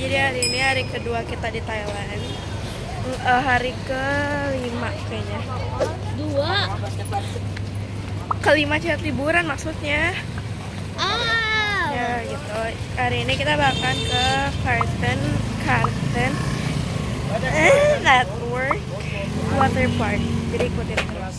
Jadi hari ini hari kedua kita di Thailand. Hari kelima kayaknya. Kelima saat liburan maksudnya. Ya gitu. Hari ini kita bahkan ke Carlton Network Water Park. Jadi ikutin terus.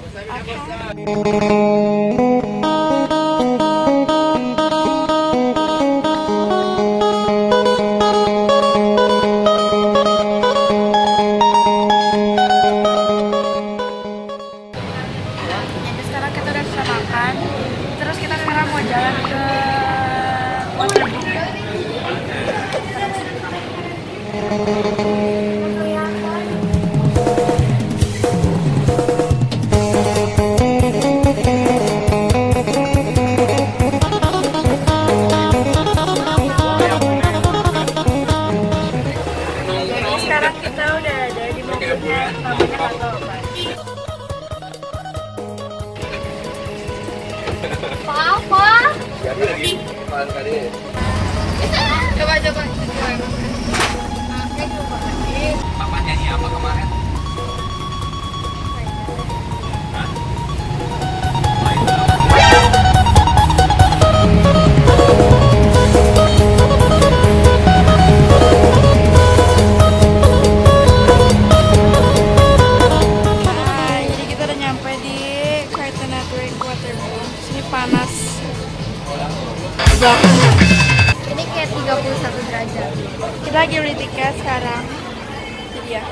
Coba. Papa nyanyi apa kemarin? Jadi kita udah nyampe di Carlton Network Water Park. Sini panas. Ini kayak 31 derajat. Kita lagi beli tiket sekarang. Jadi ya.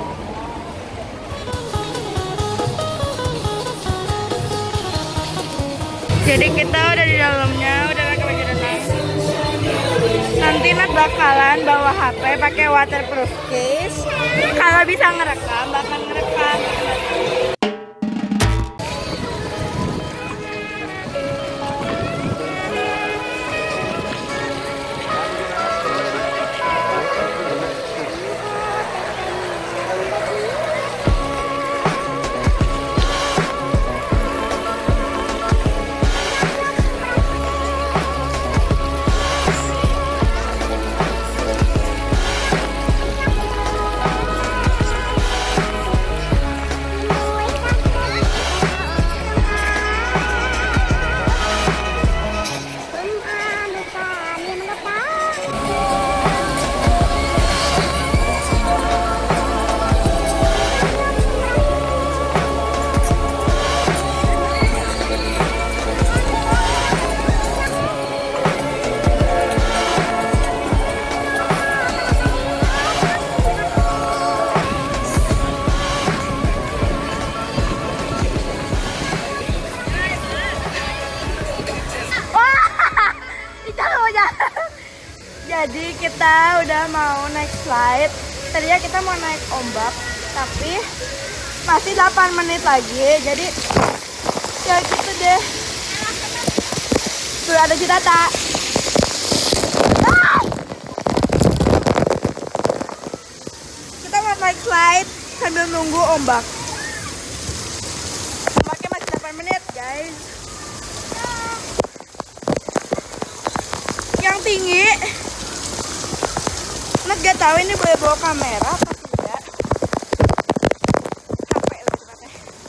Jadi kita udah di dalamnya, udah pakai baju renang. Nanti Nat bakalan bawa HP pakai waterproof case. Kalau bisa ngerekam, bakal ngerekam. Jadi kita udah mau naik slide. Tadinya kita mau naik ombak, tapi masih 8 menit lagi. Jadi ya gitu deh. Tuh ada Citata. Kita mau naik slide sambil nunggu ombak. Ombaknya masih 8 menit, guys. Yang tinggi. Nat gak tahu ini boleh bawa kamera apa tidak. Capek loh Natnya.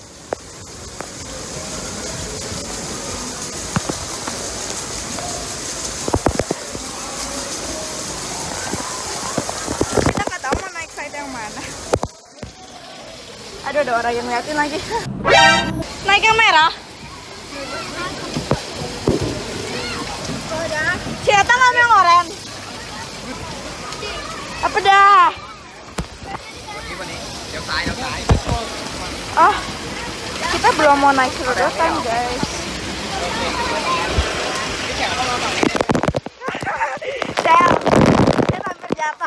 Kita nggak tahu mau naik slide yang mana. Aduh, ada orang yang ngeliatin lagi. Naik yang merah. Siapa ngambil yang oranye? Apa dah? Oh, kita belum mau naik sedotan, guys. Saya hampir jatuh.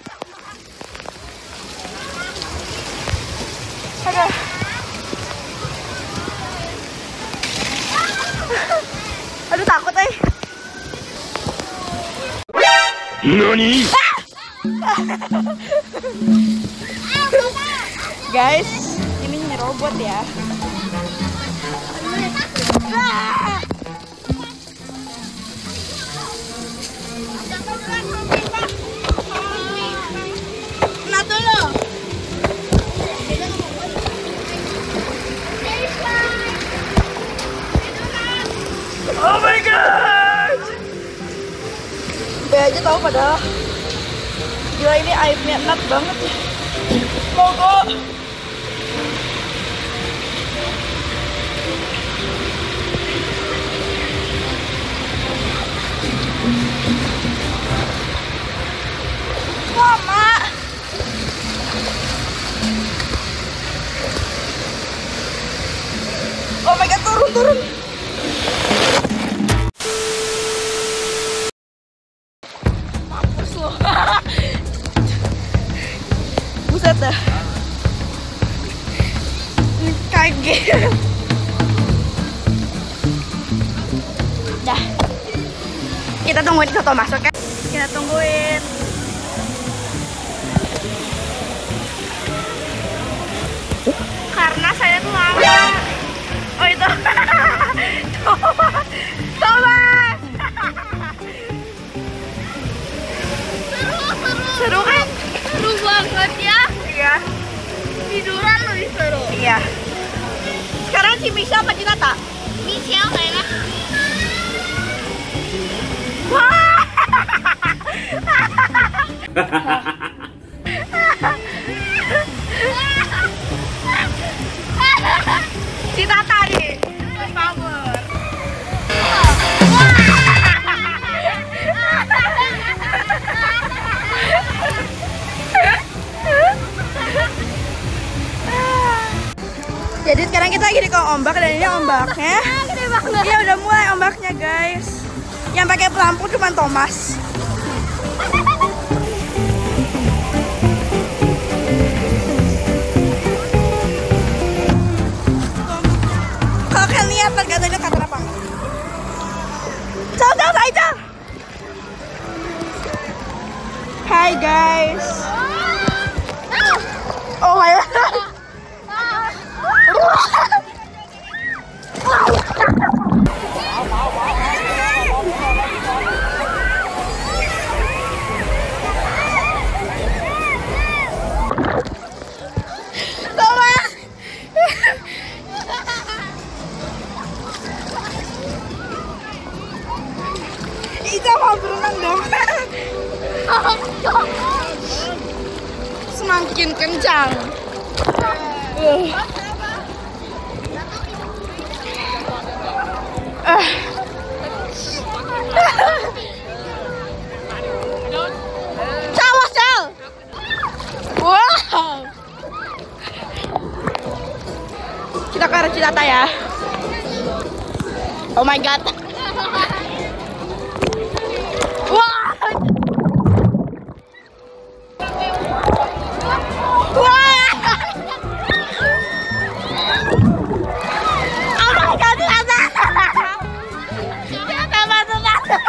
Aduh. Aduh, takut Nani? Guys, ini nyerobot ya. B aja tahu padahal. Gila ini airnya enak banget ya. Mogo. Mama. Oh my god, turun. Mampus lo. Buset dah. Kaget. Dah. Kita tungguin Soto masuk ya. Kita tungguin. Karena saya tuh lama. Oh itu. Thomas. Seru kan? Seru banget ya. Iya. Tiduran lebih seru. Iya. Sekarang si Michelle apa Cinta? Michelle kayaknya. Wah. Si Tata nih. Power. Jadi sekarang kita lagi di kolong ombak dan ini ombaknya. Gede banget. Iya udah mulai ombaknya guys. Yang pakai pelampung cuma Thomas. Kalau kalian lihat pergatuannya kata apa? Ciao aja. Hai guys. Oh my god. Ica mau berenang dong. Semakin kencang. Cawas, Cel. Wow. Kita ke arah Cinta ya. Oh my god. Wah. Wah. Oh my god, Cinta. Cinta bantu bantu.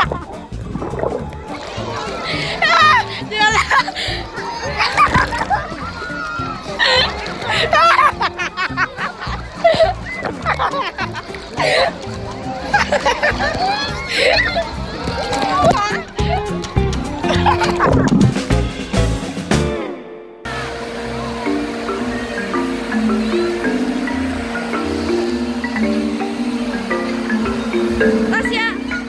Tasya.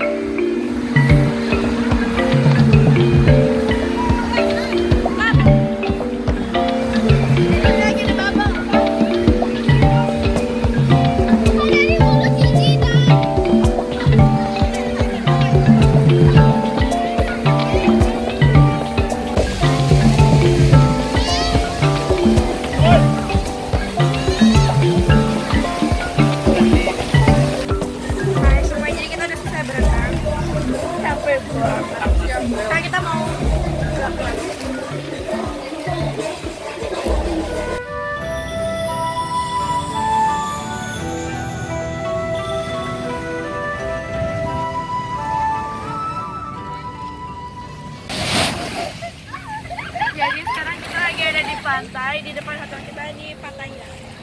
Sekarang kita mau jadi sekarang kita lagi ada di pantai, di depan hotel kita di Pattaya.